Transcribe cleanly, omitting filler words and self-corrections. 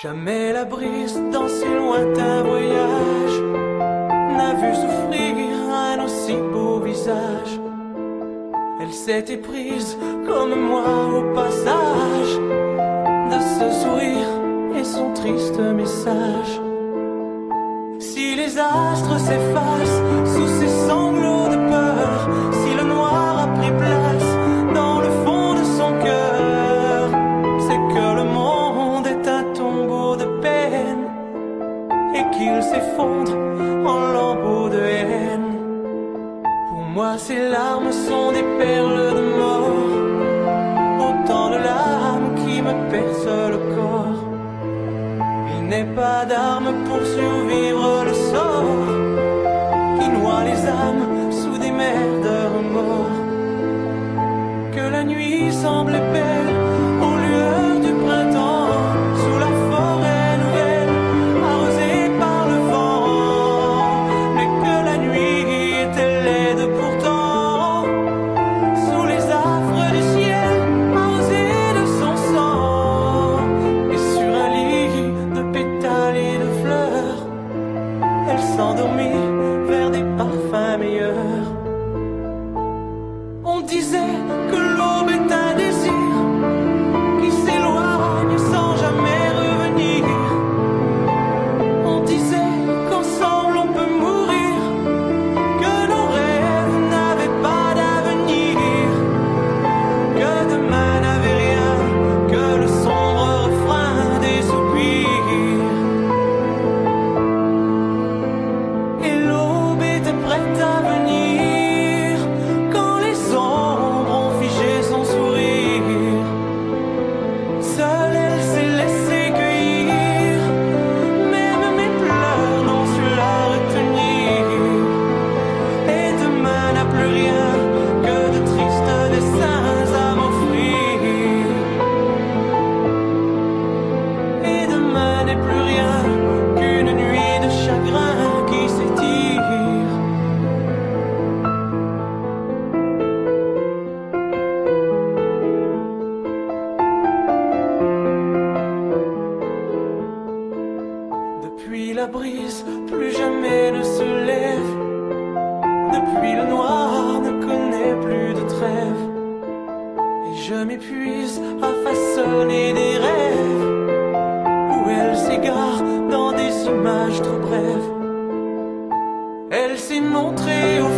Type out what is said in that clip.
Jamais la brise dans ses lointains voyages n'a vu souffrir un aussi beau visage. Elle s'était prise comme moi au passage de ce sourire et son triste message. Si les astres s'effacent sous ces sanglots de peur, si le noir a pris place dans le fond de son cœur, c'est que le monde est un tombeau de peine et qu'il s'effondre en lambeaux de haine. Pour moi ces larmes sont des perles de mort, autant de larmes qui me percent le corps. Il n'est pas d'arme pour survivre le sort qui noie les âmes sous des mers de remords. Que la nuit semblait belle aux lueurs du printemps, sous la forêt nouvelle arrosée par le vent. Mais que la nuit était laide pourtant, sous les affres du ciel arrosés de son sang. Et sur un lit de pétales et de fleurs, elle s'endormit vers des parfums meilleurs. On disait que l'aube est un désir qui s'éloigne sans jamais revenir. On disait qu'ensemble on peut mourir, que nos rêves n'avaient pas d'avenir, que demain n'avait rien que le sombre refrain des soupirs. Et l'aube était prête à venir quand les ombres ont figé son sourire. Seule elle s'est laissée cueillir, même mes pleurs n'ont su la retenir. Et demain n'a plus rien que de tristes dessins à m'offrir. Et demain n'est plus rien qu'une nuit de chagrin qui s'étire. Depuis la brise, plus jamais ne se lève. Depuis le noir ne connaît plus de trêve. Et je m'épuise à façonner des rêves où elle s'égare dans des images trop brèves. Elle s'est montrée au